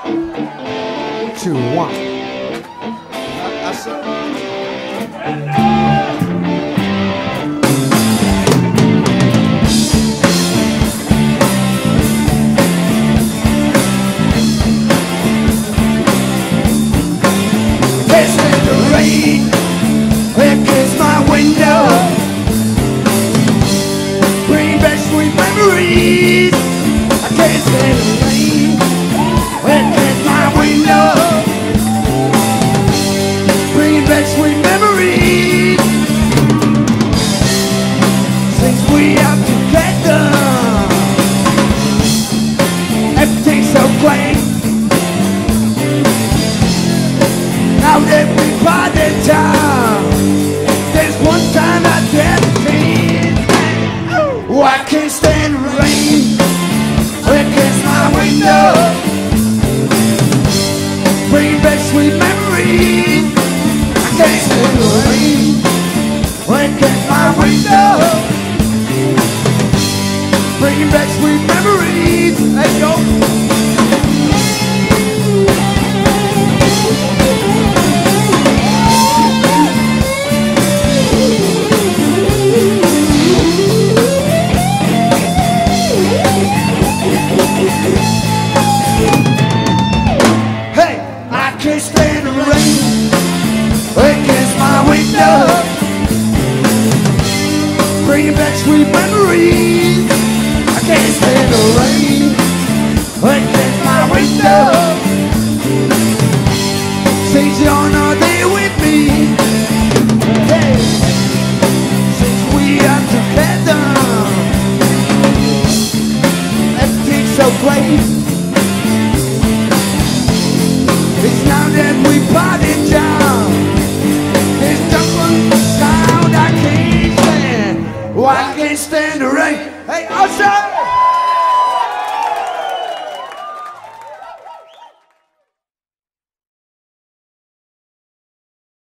2, 1. Here kiss my window, bring back sweet memories. I can't stand the rain. Here kiss my window, bring back sweet memories. Since we are together, everything's so great. Now that we parted down, there's one time I dedicated. Oh, I can't stand the rain. Here kiss my window, bring back sweet memories. I can't stand the rain. Here kiss my window, bring back sweet memories. Hey yo. Bringing back sweet memories. I can't stand the rain. Against my window. Since you're not there with me, hey, since we are together, everything's so great. It's now that we parted down. There's just one sound I can't stand. Oh, I can't stand the rain. Hey, Assen!